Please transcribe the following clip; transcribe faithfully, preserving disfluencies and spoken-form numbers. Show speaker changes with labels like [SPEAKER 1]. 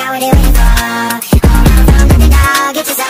[SPEAKER 1] now what are you waiting for? Hold on from nothing now, get yourself